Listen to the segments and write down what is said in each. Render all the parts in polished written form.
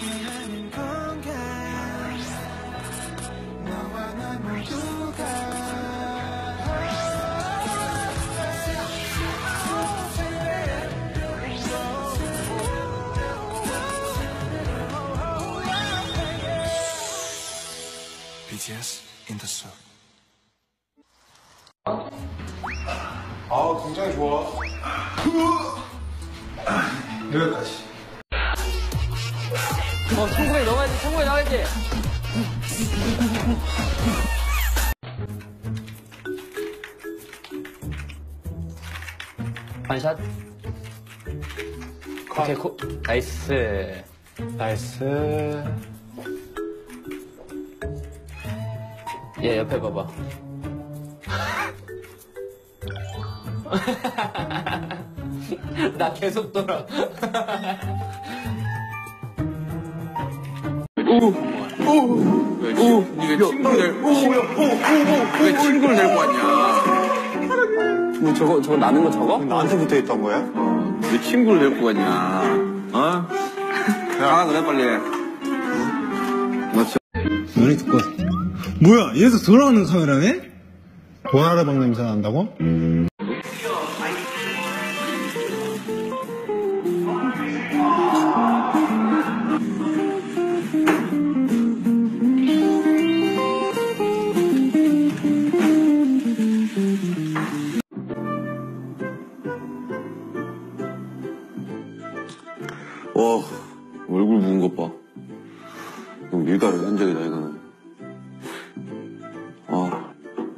BTS in the sun. 아, 굉장히 좋아. 여기까지. 천국에 넣어야지, 천국에 넣어야지. 반샷. 오케이, 나이스. 나이스. 얘 옆에 봐봐. 나 계속 돌아. 왜 친구를 데리고 왔냐? 뭐 저거 나는 거 저거? 나한테 붙어 있던 거야? 왜 친구를 데리고 왔냐? 어? 하나 그래 빨리. 맞죠? 눈이 듣고. 뭐야, 얘도 돌아오는 카메라네? 보나라방 냄새 난다고? 와, 얼굴 부은 것 봐. 이거 밀가루 현적이다, 이거는. 아.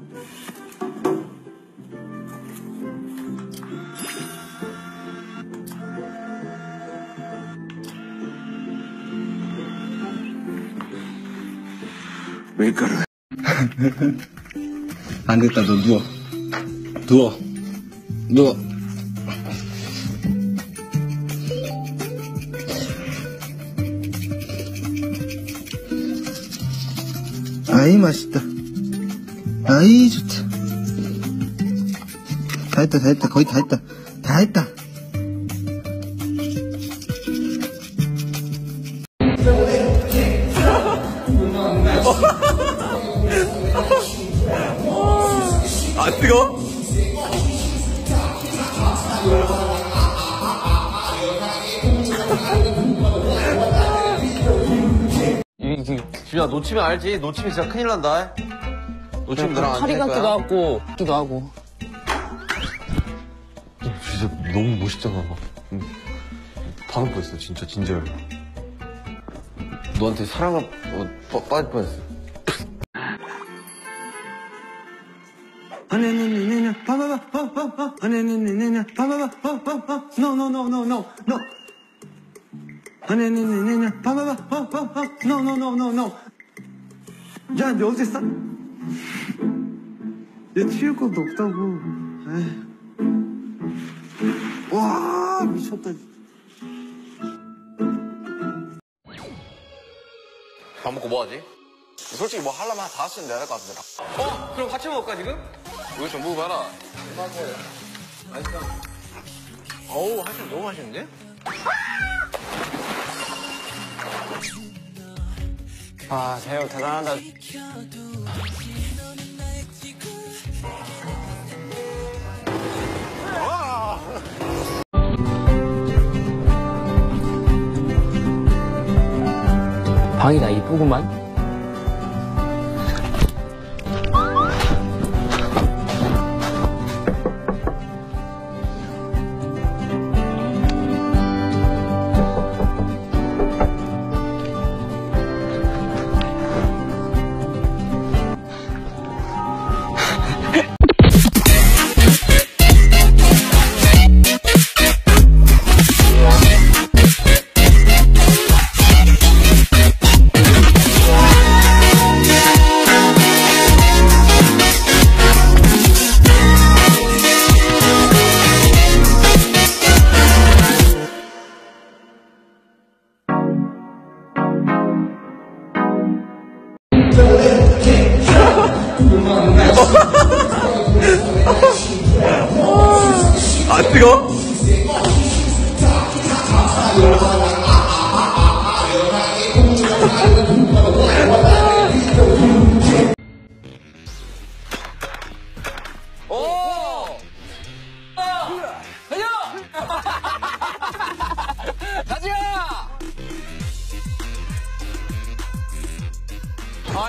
밀가루. 안 됐다, 너 누워. 누워. 아이, 맛있다. 아이, 좋다. 다 했다. 거의 다 했다. 아, 뜨거? 주야 놓치면 알지? 놓치면 진짜 큰일 난다. 놓치면 너랑 안 파리 될 같기도 거야. 하고. 진짜 너무 멋있잖아. 반할 뻔했어, 진짜 진짜로. 너한테 사랑을 빠질 뻔했어. No. 야, 너 어제 얘 치울 것도 없다고. 와, 미쳤다. 밥 먹고 뭐 하지? 솔직히 뭐 하려면 한 5시쯤 내야 될 것 같은데. 그럼 같이 먹을까 지금? 우리 좀 먹어봐라. 맛있어. 어우, 하시면 너무 맛있는데? 아, 재혁 대단하다. 방이 다 이쁘구만.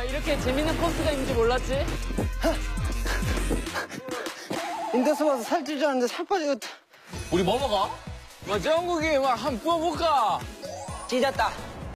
와, 이렇게 재밌는 코스가 있는지 몰랐지? 인터스 봐서 살찔 줄 알았는데 살 빠지겠다. 우리 뭐 먹어? 뭐, 정국이 막 한번 부어볼까? 찢었다.